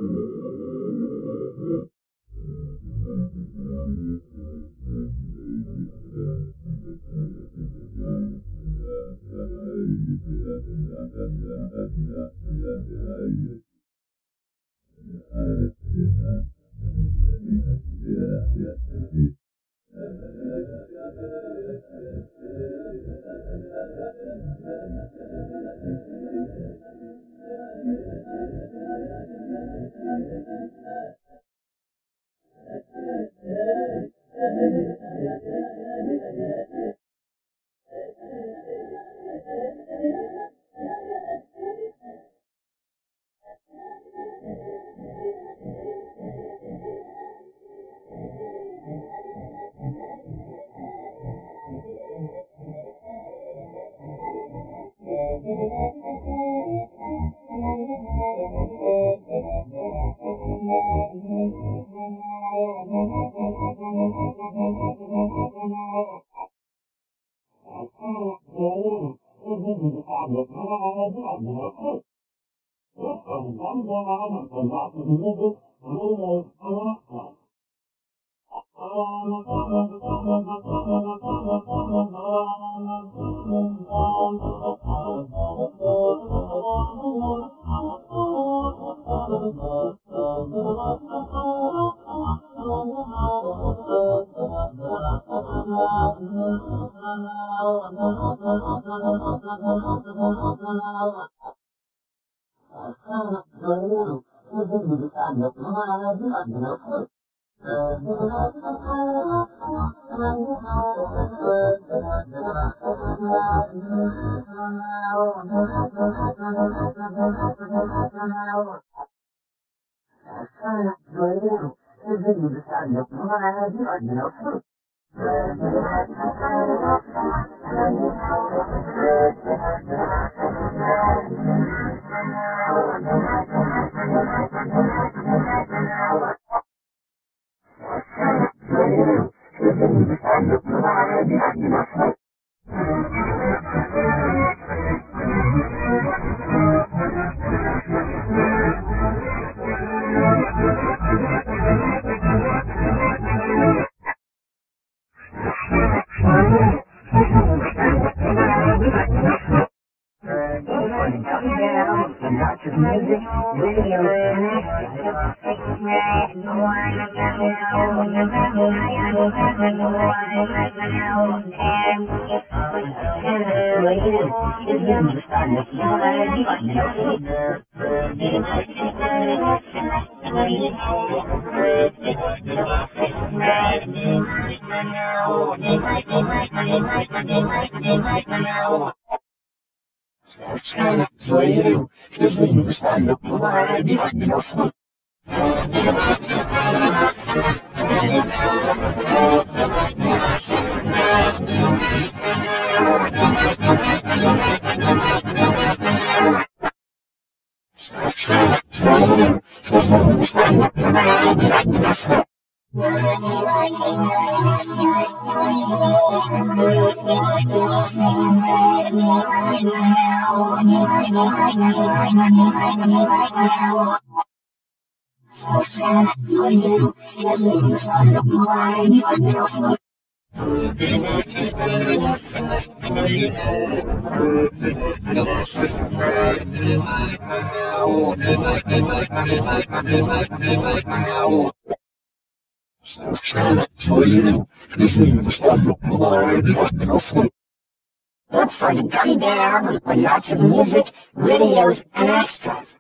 Look for the Gummy Bear album with lots of music, videos, and extras.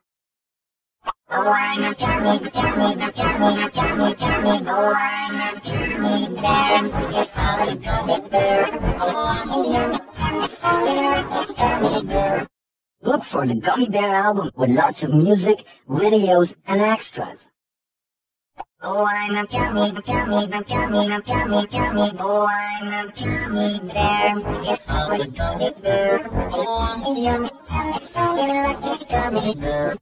Oh, I'm a gummy, gummy, gummy, gummy, gummy. Oh, I'm a gummy bear. Yes, I'm a gummy bear. Oh, I'm a gummy bear. Look for the Gummy Bear album with lots of music, videos, and extras. Oh, I'm a gummy, gummy, gummy, gummy, gummy. Oh, I'm a gummy bear. Yes, I'm a gummy bear. Oh, I'm a yummy, yummy, lucky gummy bear.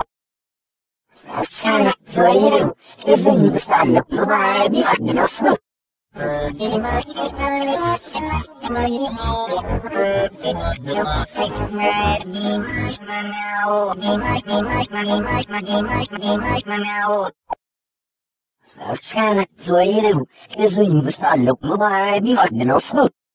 Snapchat, Twitter, Sarskana, Zoeiro, Kesuim, Stallo, Mobile, Bimok,